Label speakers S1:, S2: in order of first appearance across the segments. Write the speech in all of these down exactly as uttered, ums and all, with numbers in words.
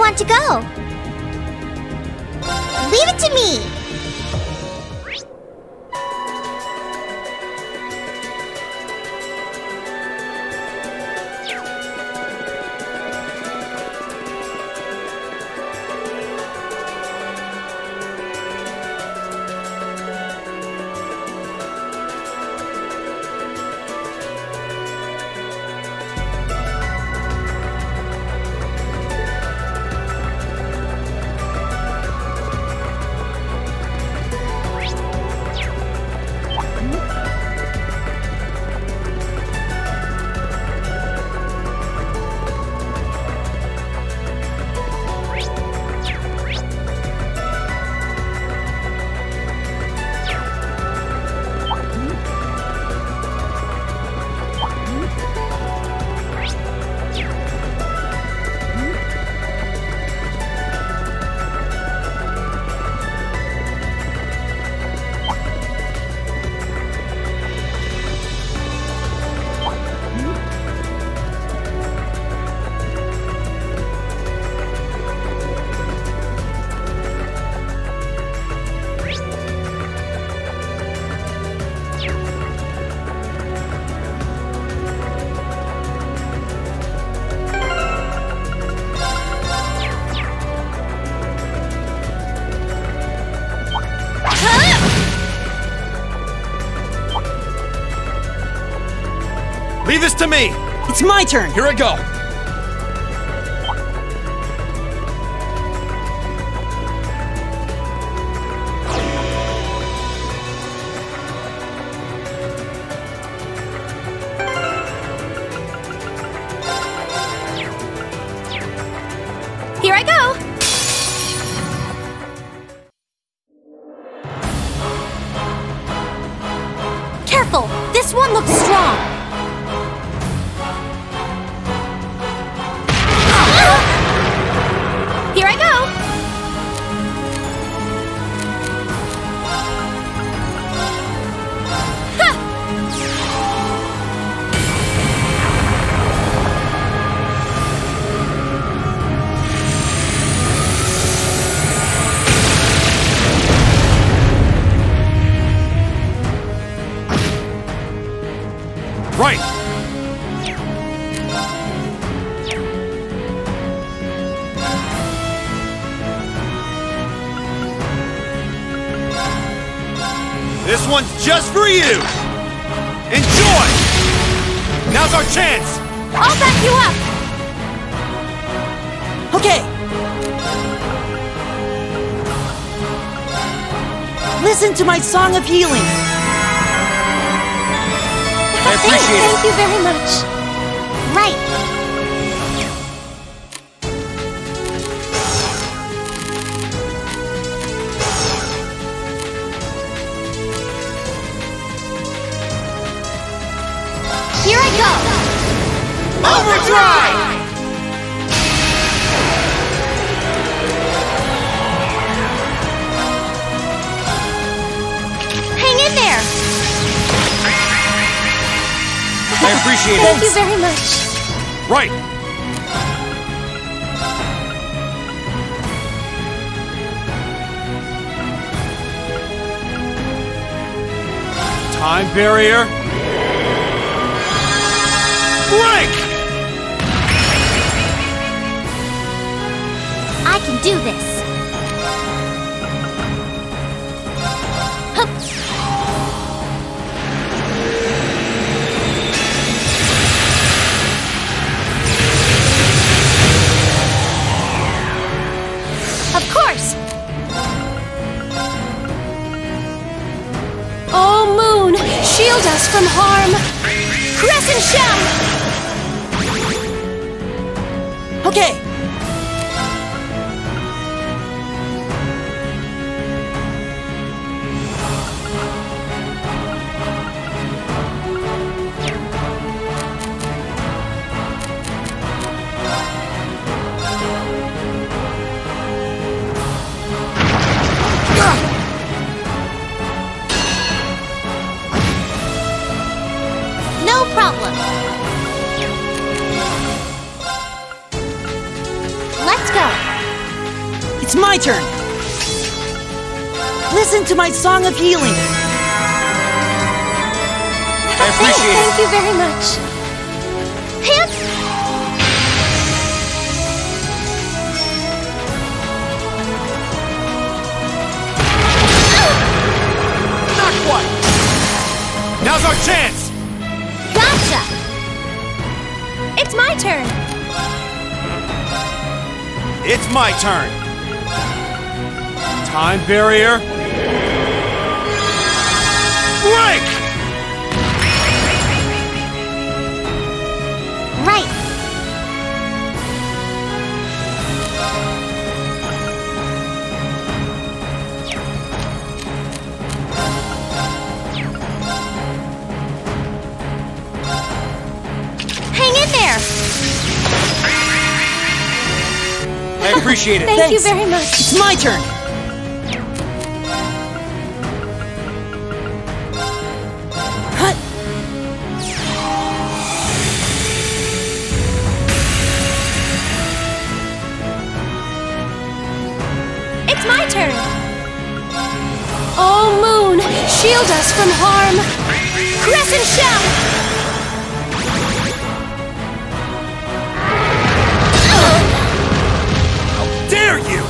S1: want to go? Leave it to me!
S2: Leave this to me!
S3: It's my turn!
S2: Here I go!
S1: Here I go! Careful! This one looks strong! Here I go! Ha!
S2: Right! This one's just for you! Enjoy! Now's our chance!
S1: I'll back you up!
S3: Okay! Listen to my song of healing!
S2: I appreciate it!
S1: Thank you very much! Right! Here I go!
S2: Overdrive!
S1: Hang in there!
S2: I appreciate it!
S1: Thank you very much!
S2: Right! Time barrier! Break!
S1: I can do this! Hup. Of course! Oh, Moon! Shield us from harm! Crescent Shell!
S3: Okay!
S1: No problem!
S3: It's my turn! Listen to my song of healing!
S2: I appreciate
S1: Thank
S2: it.
S1: you very much. Hip!
S2: Not quite. Now's our chance.
S1: Gotcha! It's my turn.
S2: It's my turn. Time barrier. Break!
S1: Right. Hang in there.
S2: I appreciate it.
S1: Thank
S3: Thanks.
S1: you very much.
S3: It's my turn! Hut!
S1: It's my turn. Oh, Moon, shield us from harm. Crescent shell.
S2: Dare you!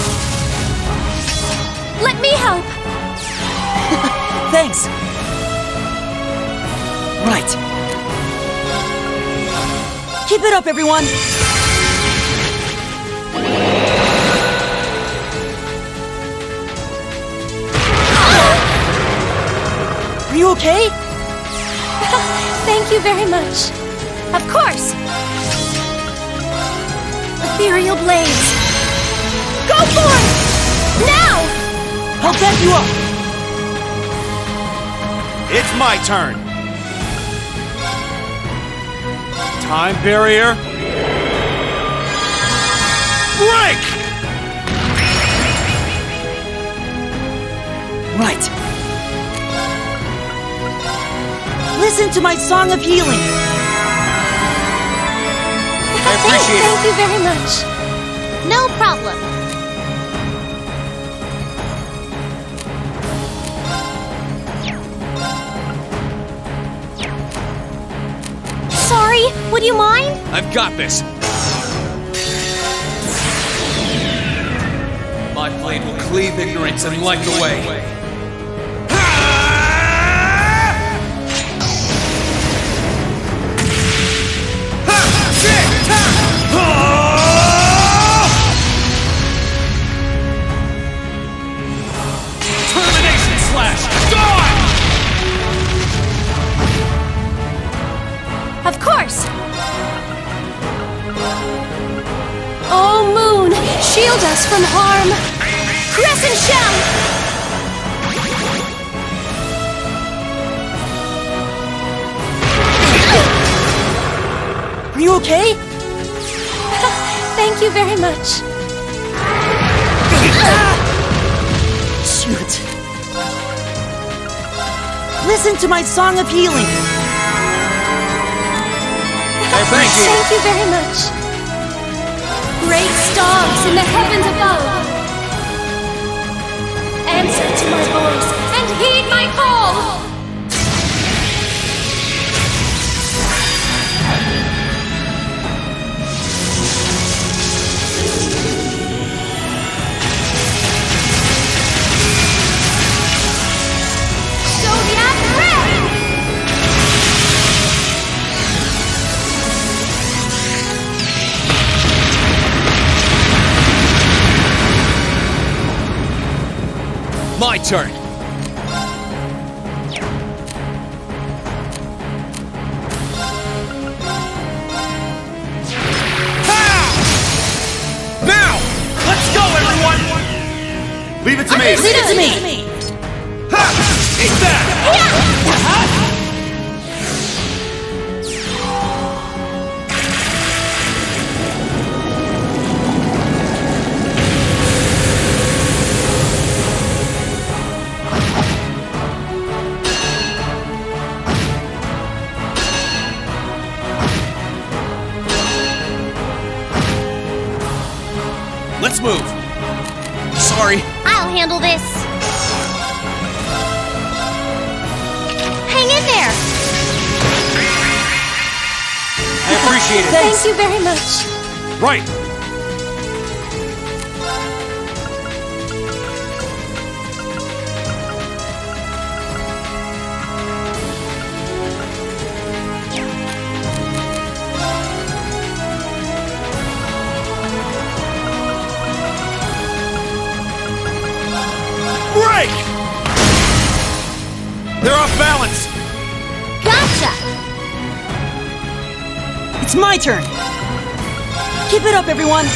S1: Let me help.
S3: Thanks! Right. Keep it up, everyone! Are you okay?
S1: Thank you very much. Of course. Ethereal blades. Go for it! Now!
S3: I'll back you up!
S2: It's my turn. Time barrier. Break!
S3: Right. Listen to my song of healing!
S2: I appreciate
S1: Thank
S2: it.
S1: you very much. No problem. Sorry, would you mind?
S2: I've got this. My blade will cleave ignorance and light the way. Termination slash! Gone!
S1: Of course. Oh, Moon, shield us from harm. Crescent shell.
S3: Are you okay?
S1: Thank you very much.
S3: Shoot. Listen to my song of healing!
S2: I appreciate it.
S1: Thank you very much. Great stars in the heavens above, answer to my voice and heed my call. Zodiac red.
S2: My turn. Now! Let's go, everyone! Leave it to me!
S3: Leave it to me!
S2: Ha! Eat that! Let's move! sorry.
S1: I'll handle this. Hang in there.
S2: I appreciate it.
S3: Thanks.
S1: Thank you very much.
S2: Right. Break! They're off balance.
S1: Gotcha.
S3: It's my turn. Keep it up, everyone.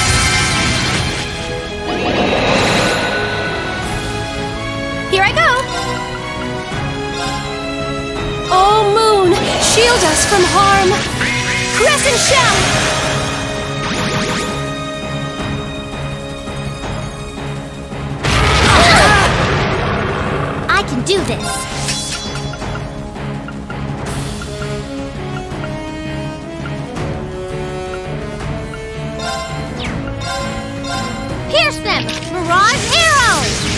S1: Here I go. Oh, Moon, shield us from harm. Crescent shell. I can do this. Pierce them! Mirage arrow!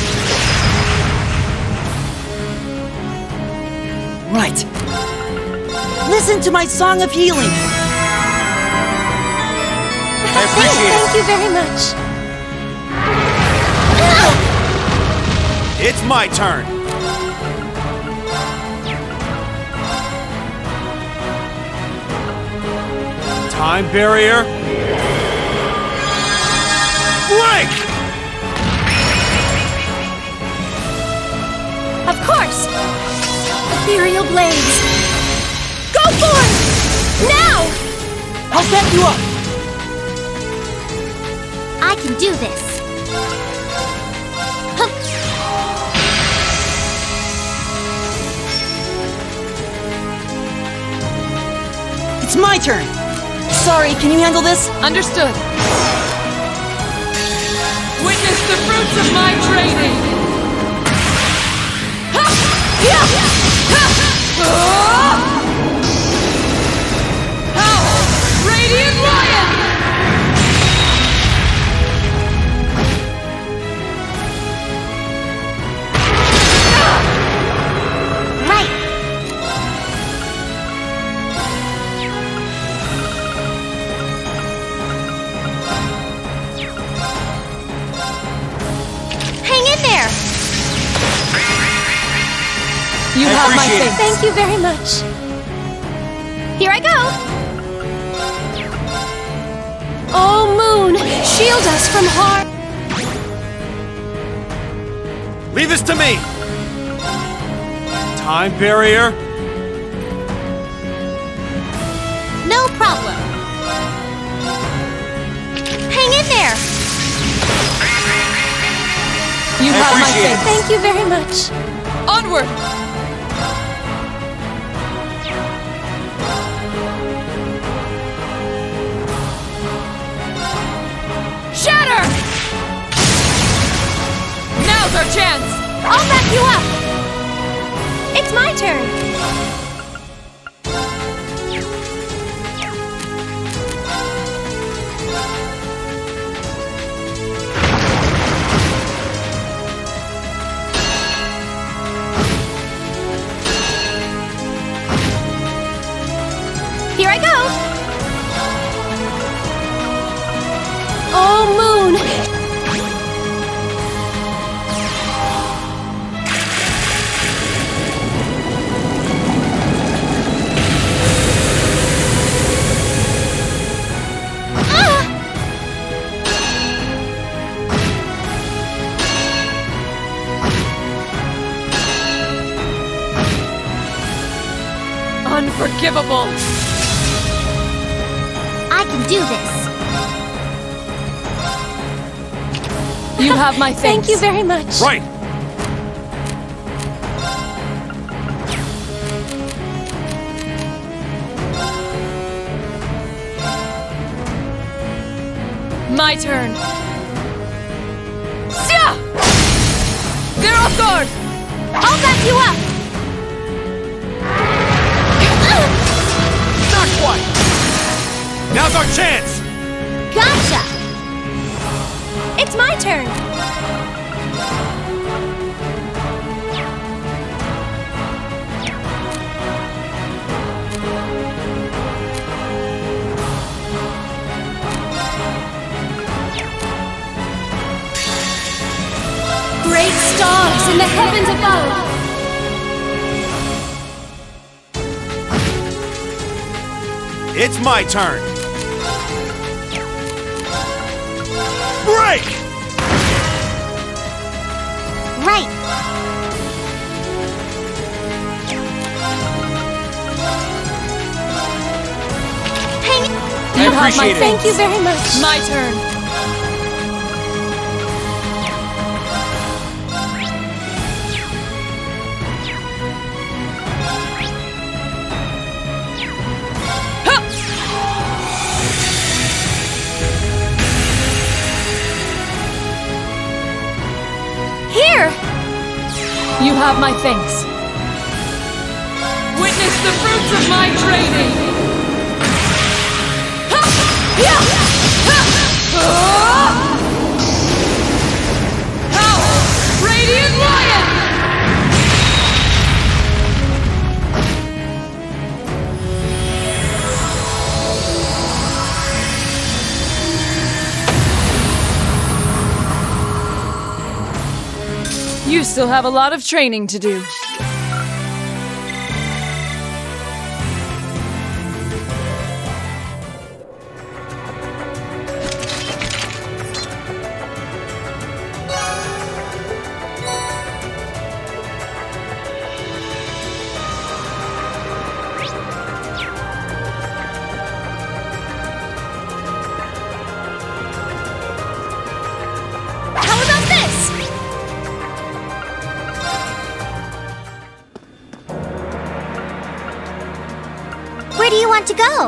S3: Right. Listen to my song of healing.
S2: I appreciate
S1: Thank you very much.
S2: it. It's my turn. Time barrier. Break!
S1: Of course! Ethereal blades! Go for it! Now!
S3: I'll back you up.
S1: I can do this. Huh.
S3: It's my turn. Sorry, can you handle this?
S4: Understood. Witness the fruits of my training! Ha! Yeah! Ha! Ah! Power! Radiant Lion!
S1: Right! Hang in there!
S4: You
S2: I
S4: have my
S2: appreciate it.
S4: faith.
S1: Thank you very much. Here I go! Oh, Moon, shield us from harm.
S2: Leave this to me. Time barrier.
S1: No problem. Hang in there!
S4: You
S2: I
S4: have my
S2: appreciate
S4: faith.
S2: it.
S1: Thank you very much.
S4: Onward! Shatter! Now's our chance!
S1: I'll back you up! It's my turn! Here I go! Oh, Moon!
S4: Unforgivable!
S1: I can do this.
S4: You have my thanks.
S1: Thank you very much.
S2: Right.
S4: My turn. Sia! They're off guard!
S1: I'll back you up!
S2: Not quite. Now's our chance.
S1: Gotcha! It's my turn. in the heavens above.
S2: It's my turn. Break!
S3: Right.
S1: Hang
S4: You have my
S2: appreciate it.
S1: Thank you very much.
S4: My turn.
S1: Here!
S4: You have my thanks. Witness the fruits of my training. Power! Radiant Lion! You still have a lot of training to do.
S1: How about this?
S3: Where do you want to go?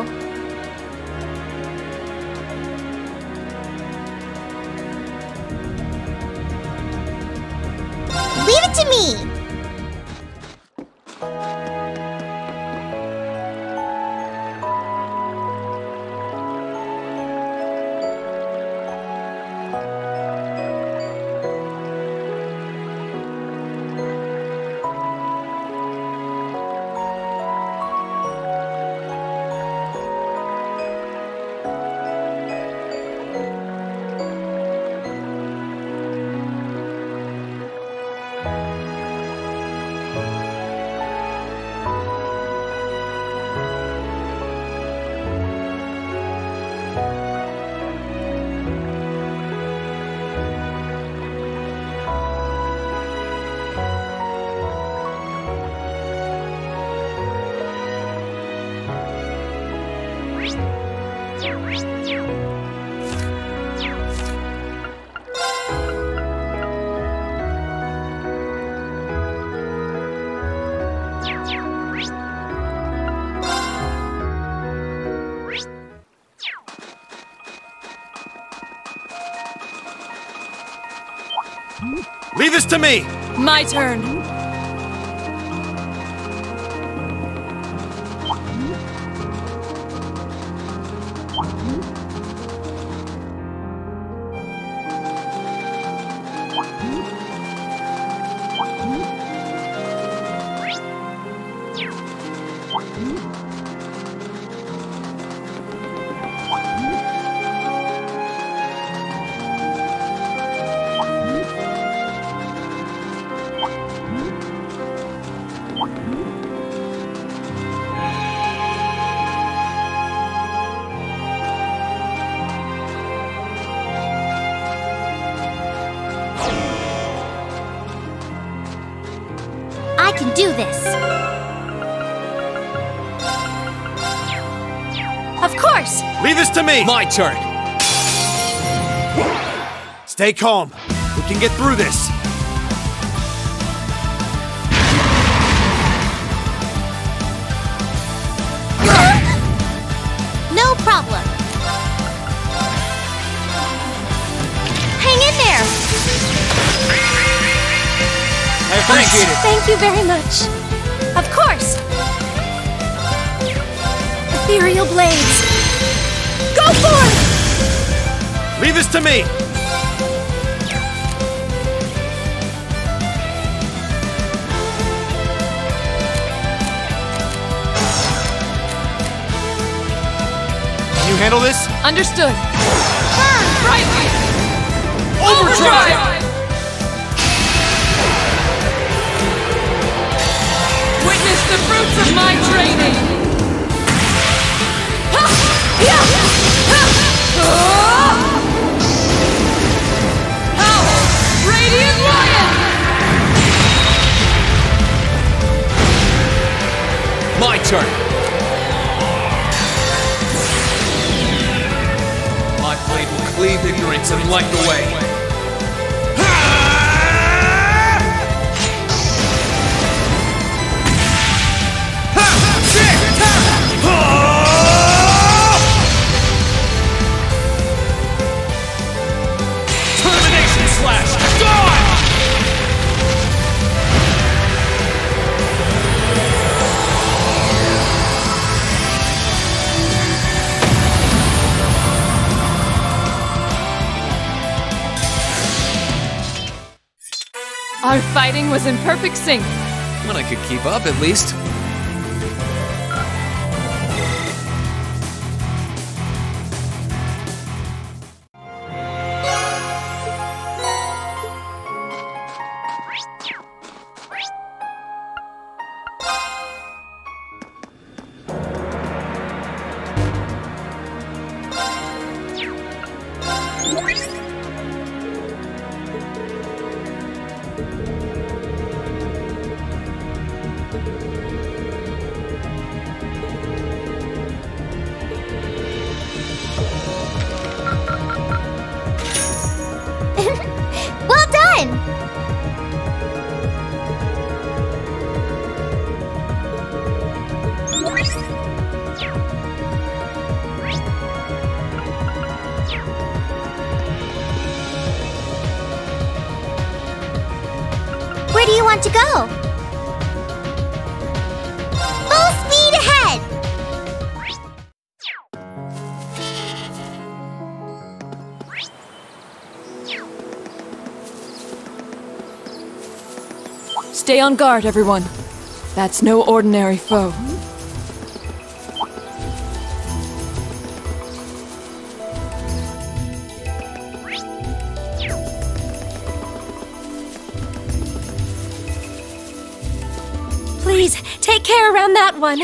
S3: Leave it to me!
S2: Leave this to me!
S4: My turn.
S3: I can do this.
S1: Of course!
S2: Leave this to me! My turn! Stay calm. We can get through this.
S3: No problem.
S1: Hang in there!
S2: I appreciate it.
S1: Thank you very much. Of course! Ethereal blades! Go for it!
S2: Leave this to me! Can you handle this?
S4: Understood.
S3: Ah,
S4: Brightly!
S2: Overdrive!
S4: The fruits of my training! Power! Radiant Lion!
S2: My turn! My blade will cleave ignorance and light the way. Domination slash! Gone!
S4: Our fighting was in perfect sync.
S2: When I could keep up, at least.
S1: Well done! Where do you want to go? Full speed ahead!
S4: Stay on guard, everyone. That's no ordinary foe.
S1: Please, take care around that one.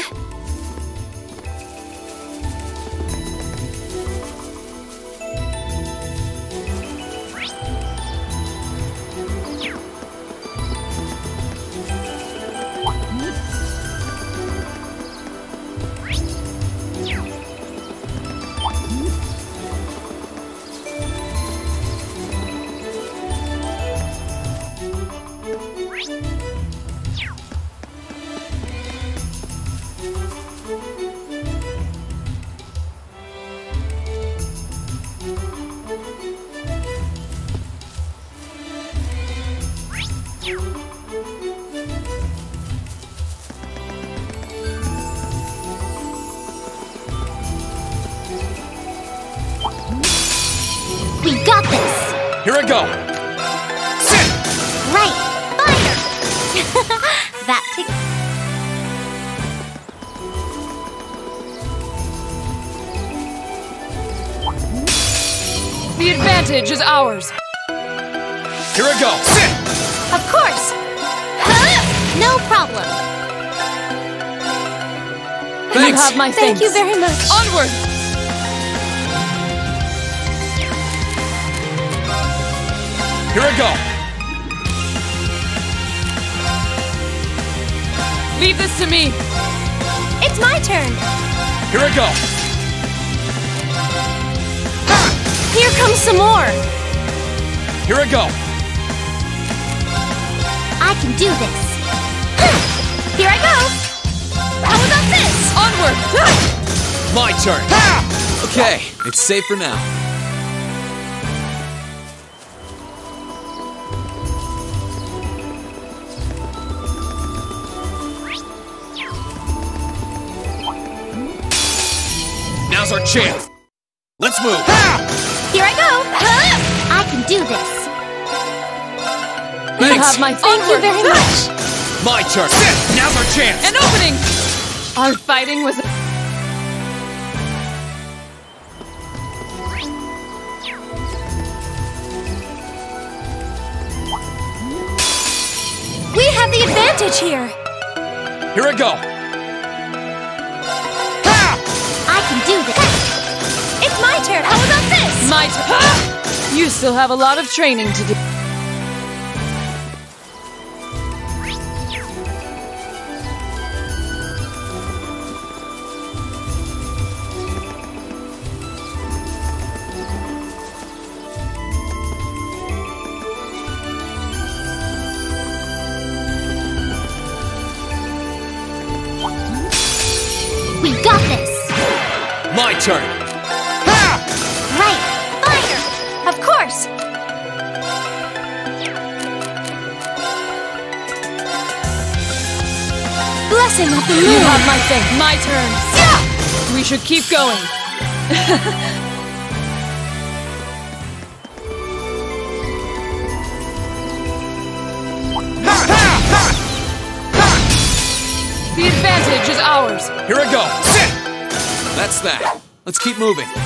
S1: We got this!
S2: Here I go! Sit!
S1: Right! Fire! That takes...
S4: The advantage is ours.
S2: Here I go! Sit!
S1: Of course! Huh? No problem!
S4: You
S2: Thanks!
S4: have my
S1: Thank
S4: thanks.
S1: you very much!
S4: Onward!
S2: Here I go!
S4: Leave this to me.
S1: It's my turn!
S2: Here I go!
S1: Here comes some more!
S2: Here I go!
S1: I can do this! Here I go! How about this?
S4: Onward!
S2: My turn! Okay, it's safe for now. Now's our chance! Let's move!
S1: Here I go! I can do this!
S4: You
S2: Thanks!
S4: have my
S1: Thank you very much!
S2: My turn! Sit! Now's our chance!
S4: An opening! Our fighting was...
S1: We have the advantage here!
S2: Here I go!
S1: I can do this! It's my turn! How about this?
S4: My turn! You still have a lot of training to do.
S1: We got this!
S2: My turn!
S1: Right! Fire! Of course! Blessing of the moon!
S4: You have my thing. My turn. Yeah! We should keep going. The advantage is ours.
S2: Here I go! Sit! That's that. Let's keep moving.